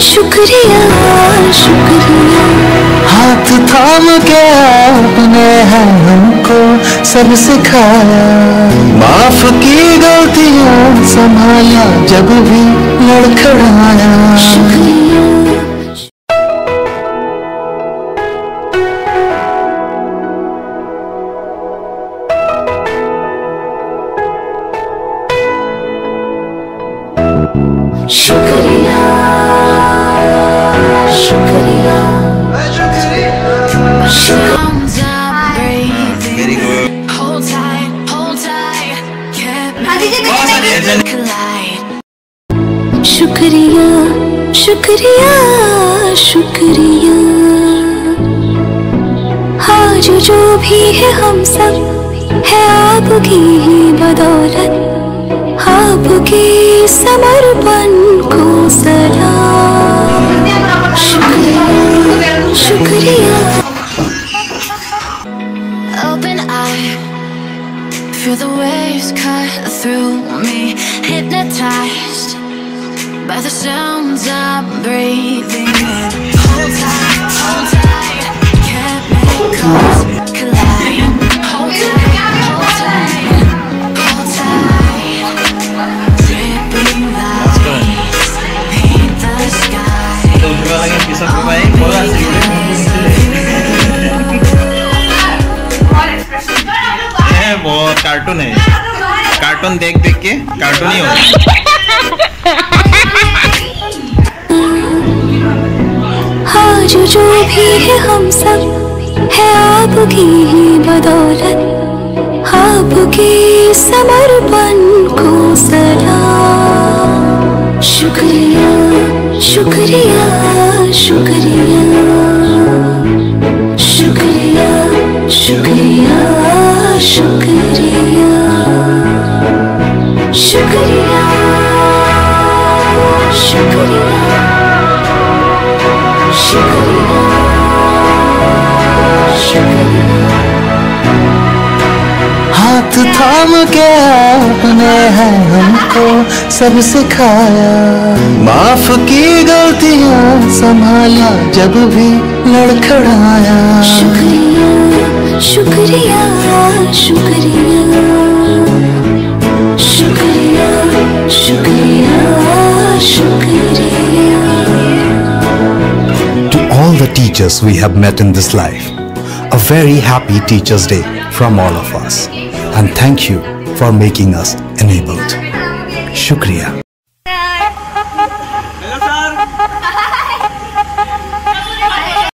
शुक्रिया शुक्रिया। हाथ थाम के आपने है हमको सब सिखाया, माफ की गलतियां संभाला जब भी लड़खड़ाया। शुक्रिया शुक्रिया शुक्रिया Very good. शुक्रिया शुक्रिया शुक्रिया। हाँ जो भी है हम सब है आपकी ही बदौलत, आपके समर्पण को सलाम। शुक्रिया शुक्रिया। Open eye, feel the waves cut through me, hypnotized by the sounds I'm breathing in. Hold tight, chemicals collide. Hold tight, dripping lights paint the sky. बहुत कार्टून है, कार्टून देख देख के कार्टून ही होगा। हाँ जो भी है हम सब है आपकी ही बदौलत, आपके समर्पण को सलाम। शुक्रिया शुक्रिया शुक्रिया शुक्रिया शुक्रिया शुक्रिया शुक्रिया शुक्रिया शुक्रिया शुक्रिया। हाथ थाम के आपने है हमको सब सिखाया, माफ की गलतियां संभाला जब भी लड़खड़ाया। शुक्रिया शुक्रिया शुक्रिया शुक्रिया शुक्रिया शुक्रिया। To all the teachers we have met in this life, a very happy Teachers' Day from all of us, and thank you for making us enabled. Shukriya.